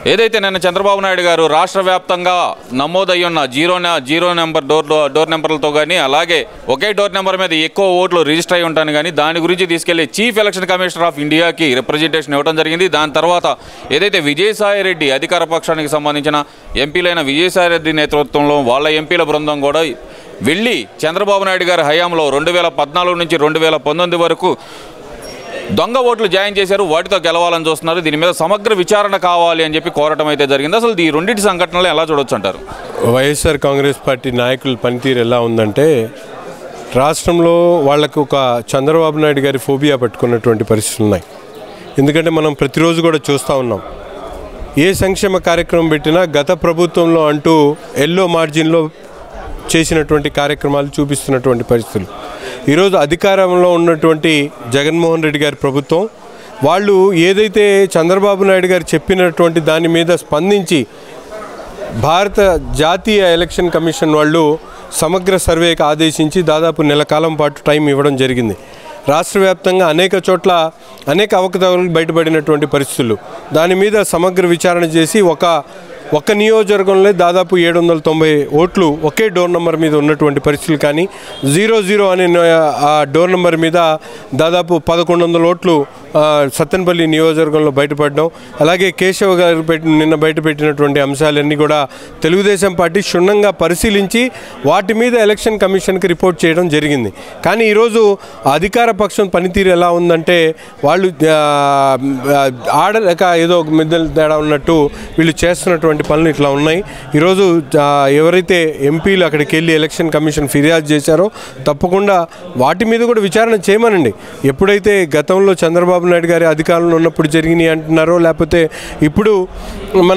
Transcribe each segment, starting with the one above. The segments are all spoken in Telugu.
ఏదైతే నిన్న చంద్రబాబు నాయుడు గారు రాష్ట్ర వ్యాప్తంగా నమోదయ్యున్న జీరో నెంబర్ డోర్ నెంబర్లతో కానీ అలాగే ఒకే డోర్ నెంబర్ మీద ఎక్కువ ఓట్లు రిజిస్టర్ అయి ఉంటాను కానీ దాని గురించి తీసుకెళ్లి చీఫ్ ఎలక్షన్ కమిషనర్ ఆఫ్ ఇండియాకి రిప్రజెంటేషన్ ఇవ్వడం జరిగింది. దాని తర్వాత ఏదైతే విజయసాయిరెడ్డి అధికార పక్షానికి సంబంధించిన ఎంపీలైన విజయసాయిరెడ్డి నేతృత్వంలో వాళ్ళ ఎంపీల బృందం కూడా వెళ్ళి చంద్రబాబు నాయుడు గారి హయాంలో 2014 నుంచి 2019 వరకు దొంగ ఓట్లు జాయిన్ చేశారు, వాటితో గెలవాలని చూస్తున్నారు, దీని మీద సమగ్ర విచారణ కావాలి అని చెప్పి కోరటం అయితే జరిగింది. అసలు ఈ రెండింటి సంఘటనలు ఎలా చూడొచ్చు అంటారు? వైఎస్ఆర్ కాంగ్రెస్ పార్టీ నాయకుల పనితీరు ఎలా ఉందంటే రాష్ట్రంలో వాళ్ళకు ఒక చంద్రబాబు నాయుడు గారి ఫోబియా పట్టుకున్నటువంటి పరిస్థితులు ఉన్నాయి. ఎందుకంటే మనం ప్రతిరోజు కూడా చూస్తూ ఉన్నాం, ఏ సంక్షేమ కార్యక్రమం పెట్టినా గత ప్రభుత్వంలో అంటూ ఎల్లో మార్జిన్లో చేసినటువంటి కార్యక్రమాలు చూపిస్తున్నటువంటి పరిస్థితులు. ఈరోజు అధికారంలో ఉన్నటువంటి జగన్మోహన్ రెడ్డి గారి ప్రభుత్వం వాళ్ళు ఏదైతే చంద్రబాబు నాయుడు గారు చెప్పినటువంటి దాని మీద స్పందించి భారత జాతీయ ఎలక్షన్ కమిషన్ వాళ్ళు సమగ్ర సర్వేకి ఆదేశించి దాదాపు నెల కాలం పాటు టైం ఇవ్వడం జరిగింది. రాష్ట్ర వ్యాప్తంగా అనేక చోట్ల అనేక అవకతవకలు బయటపడినటువంటి పరిస్థితులు, దాని మీద సమగ్ర విచారణ చేసి ఒక నియోజకవర్గంలో దాదాపు 790 ఓట్లు ఒకే డోర్ నెంబర్ మీద ఉన్నటువంటి పరిస్థితులు, కానీ 00 అనే ఆ డోర్ నెంబర్ మీద దాదాపు 1100 ఓట్లు సత్తెనపల్లి నియోజకవర్గంలో బయటపడడం, అలాగే కేశవ గారు నిన్న బయటపెట్టినటువంటి అంశాలన్నీ కూడా తెలుగుదేశం పార్టీ క్షుణ్ణంగా పరిశీలించి వాటి మీద ఎలక్షన్ కమిషన్కి రిపోర్ట్ చేయడం జరిగింది. కానీ ఈరోజు అధికార పక్షం పనితీరు ఎలా ఉందంటే వాళ్ళు ఆడలేక ఏదో మిద్దెలు తేడా ఉన్నట్టు వీళ్ళు చేస్తున్నటువంటి పనులు ఇట్లా ఉన్నాయి. ఈరోజు ఎవరైతే ఎంపీలు అక్కడికి వెళ్ళి ఎలక్షన్ కమిషన్ ఫిర్యాదు చేశారో తప్పకుండా వాటి మీద కూడా విచారణ చేయమనండి. ఎప్పుడైతే గతంలో చంద్రబాబు నాయుడు గారి అధికారంలో ఉన్నప్పుడు జరిగినాయి అంటున్నారో, లేకపోతే ఇప్పుడు మన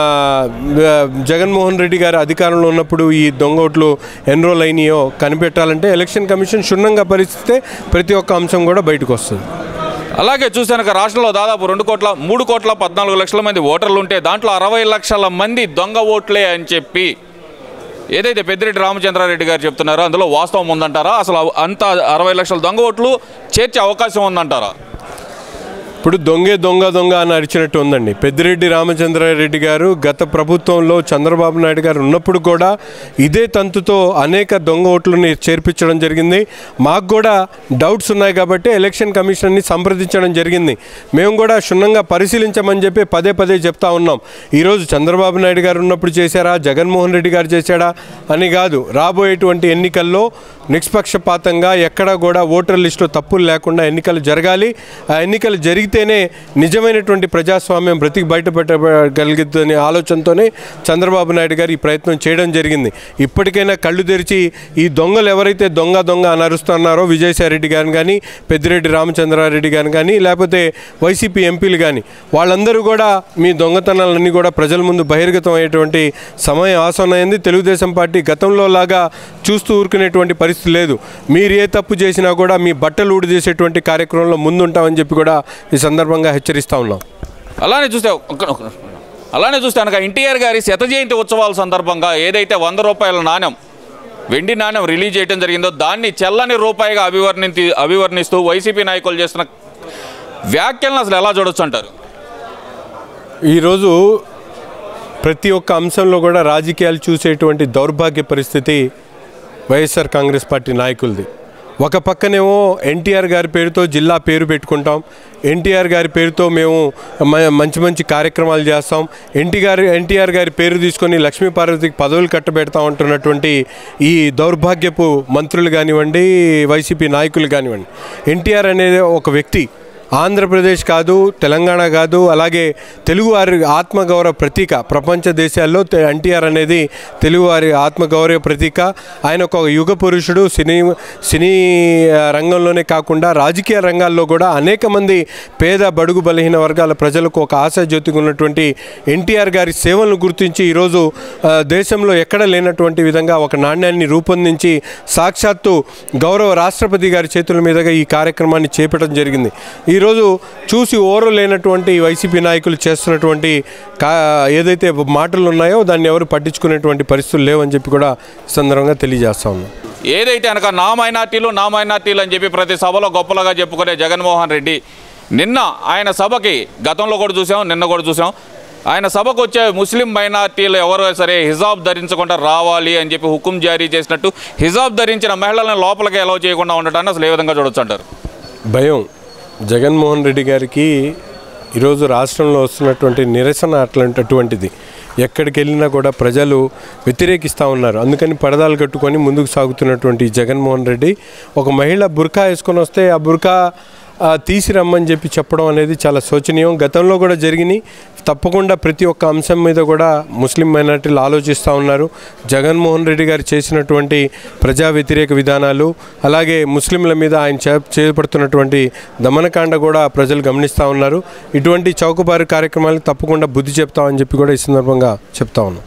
జగన్మోహన్ రెడ్డి గారి అధికారంలో ఉన్నప్పుడు ఈ దొంగ ఓట్లు ఎన్రోల్ అయినాయో కనిపెట్టాలంటే ఎలక్షన్ కమిషన్ క్షుణ్ణంగా పరిస్థితే ప్రతి ఒక్క అంశం కూడా బయటకు వస్తుంది. అలాగే చూసాక రాష్ట్రంలో దాదాపు 3,14,14 మంది ఓటర్లు ఉంటే దాంట్లో 60 లక్షల మంది దొంగ ఓట్లే అని చెప్పి ఏదైతే పెద్దిరెడ్డి రామచంద్రారెడ్డి గారు చెప్తున్నారో అందులో వాస్తవం ఉందంటారా? అసలు అంత 60 లక్షల దొంగ ఓట్లు చేర్చే అవకాశం ఉందంటారా? ఇప్పుడు దొంగ అని అరిచినట్టు ఉందండి. పెద్దిరెడ్డి రామచంద్రారెడ్డి గారు గత ప్రభుత్వంలో చంద్రబాబు నాయుడు గారు ఉన్నప్పుడు కూడా ఇదే తంతుతో అనేక దొంగ ఓట్లని చేర్పించడం జరిగింది. మాకు కూడా డౌట్స్ ఉన్నాయి కాబట్టి ఎలక్షన్ కమిషన్ని సంప్రదించడం జరిగింది. మేము కూడా క్షుణ్ణంగా పరిశీలించమని చెప్పి పదే చెప్తా ఉన్నాం. ఈరోజు చంద్రబాబు నాయుడు గారు ఉన్నప్పుడు చేశారా, జగన్మోహన్ రెడ్డి గారు చేశాడా అని కాదు, రాబోయేటువంటి ఎన్నికల్లో నిష్పక్షపాతంగా ఎక్కడా కూడా ఓటర్ లిస్టులో తప్పులు లేకుండా ఎన్నికలు జరగాలి. ఆ ఎన్నికలు జరిగితేనే నిజమైనటువంటి ప్రజాస్వామ్యం బ్రతికి బయటపెట్టగలుగుతుందనే ఆలోచనతోనే చంద్రబాబు నాయుడు గారు ఈ ప్రయత్నం చేయడం జరిగింది. ఇప్పటికైనా కళ్ళు తెరిచి ఈ దొంగలు ఎవరైతే దొంగ అని అరుస్తున్నారో విజయసాయిరెడ్డి గారిని కానీ, పెద్దిరెడ్డి రామచంద్రారెడ్డి గారిని కానీ, లేకపోతే వైసీపీ ఎంపీలు కానీ, వాళ్ళందరూ కూడా మీ దొంగతనాలన్నీ కూడా ప్రజల ముందు బహిర్గతం అయ్యేటువంటి సమయం ఆసన్నమైంది. తెలుగుదేశం పార్టీ గతంలో లాగా చూస్తూ ఊరుకునేటువంటి పరిస్థితి లేదు. మీరు ఏ తప్పు చేసినా కూడా మీ బట్టలు ఊడి చేసేటువంటి కార్యక్రమంలో ముందుంటామని చెప్పి కూడా ఈ సందర్భంగా హెచ్చరిస్తూ ఉన్నాం. అలానే చూస్తే కనుక ఎన్టీఆర్ గారి 100వ జయంతి ఉత్సవాల సందర్భంగా ఏదైతే 100 రూపాయల నాణ్యం, వెండి నాణ్యం రిలీజ్ చేయడం జరిగిందో దాన్ని చెల్లని రూపాయిగా అభివర్ణిస్తూ వైసీపీ నాయకులు చేస్తున్న వ్యాఖ్యలను అసలు ఎలా చూడొచ్చు అంటారు? ఈరోజు ప్రతి ఒక్క అంశంలో కూడా రాజకీయాలు చూసేటువంటి దౌర్భాగ్య పరిస్థితి వైఎస్ఆర్ కాంగ్రెస్ పార్టీ నాయకులది. ఒక పక్కనేమో ఎన్టీఆర్ గారి పేరుతో జిల్లా పేరు పెట్టుకుంటాం, ఎన్టీఆర్ గారి పేరుతో మేము మంచి కార్యక్రమాలు చేస్తాం, ఎన్టీఆర్ గారి పేరు తీసుకొని లక్ష్మీపార్వతికి పదవులు కట్టబెడతా ఉంటున్నటువంటి ఈ దౌర్భాగ్యపు మంత్రులు కానివ్వండి, వైసీపీ నాయకులు కానివ్వండి, ఎన్టీఆర్ అనేది ఒక వ్యక్తి, ఆంధ్రప్రదేశ్ కాదు, తెలంగాణ కాదు, అలాగే తెలుగువారి ఆత్మగౌరవ ప్రతీక. ప్రపంచ దేశాల్లో ఎన్టీఆర్ అనేది తెలుగువారి ఆత్మగౌరవ ప్రతీక. ఆయన ఒక యుగ పురుషుడు. సినీ రంగంలోనే కాకుండా రాజకీయ రంగాల్లో కూడా అనేక మంది పేద బడుగు బలహీన వర్గాల ప్రజలకు ఒక ఆశాజ్యోతిగా ఉన్నటువంటి ఎన్టీఆర్ గారి సేవలను గుర్తించి ఈరోజు దేశంలో ఎక్కడ లేనటువంటి విధంగా ఒక నాణ్యాన్ని రూపొందించి సాక్షాత్తు గౌరవ రాష్ట్రపతి గారి చేతుల మీదుగా ఈ కార్యక్రమాన్ని చేపట్టడం జరిగింది. ఈరోజు చూసి ఓరలేనటువంటి వైసీపీ నాయకులు చేస్తున్నటువంటి ఏదైతే మాటలు ఉన్నాయో దాన్ని ఎవరు పట్టించుకునేటువంటి పరిస్థితులు లేవని చెప్పి కూడా సందర్భంగా తెలియజేస్తా ఉన్నాం. ఏదైతే కనుక నా మైనార్టీలు అని చెప్పి ప్రతి సభలో గొప్పలుగా చెప్పుకునే జగన్మోహన్ రెడ్డి నిన్న ఆయన సభకి గతంలో కూడా చూసాం, నిన్న కూడా చూసాం, ఆయన సభకు వచ్చే ముస్లిం మైనార్టీలు ఎవరు సరే హిజాబ్ ధరించకుండా రావాలి అని చెప్పి హుకుం జారీ చేసినట్టు హిజాబ్ ధరించిన మహిళలను లోపలికి అలౌ చేయకుండా ఉండటాన్ని అసలు ఏ విధంగా చూడొచ్చు అంటారు? భయం. జగన్మోహన్ రెడ్డి గారికి ఈరోజు రాష్ట్రంలో వస్తున్నటువంటి నిరసన అటువంటిది. ఎక్కడికి వెళ్ళినా కూడా ప్రజలు వ్యతిరేకిస్తూ ఉన్నారు. అందుకని పరదాలు కట్టుకొని ముందుకు సాగుతున్నటువంటి జగన్మోహన్ రెడ్డి ఒక మహిళ బుర్కా వేసుకొని వస్తే ఆ బుర్కా తీసి రమ్మని చెప్పి చెప్పడం అనేది చాలా శోచనీయం. గతంలో కూడా జరిగినాయి. తప్పకుండా ప్రతి ఒక్క అంశం మీద కూడా ముస్లిం మైనార్టీలు ఆలోచిస్తూ ఉన్నారు. జగన్మోహన్ రెడ్డి గారు చేసినటువంటి ప్రజా వ్యతిరేక విధానాలు, అలాగే ముస్లింల మీద ఆయన చేపడుతున్నటువంటి దమనకాండ కూడా ప్రజలు గమనిస్తూ ఉన్నారు. ఇటువంటి చౌకబారు కార్యక్రమాలకు తప్పకుండా బుద్ధి చెప్తామని చెప్పి కూడా ఈ సందర్భంగా చెప్తా ఉన్నాం.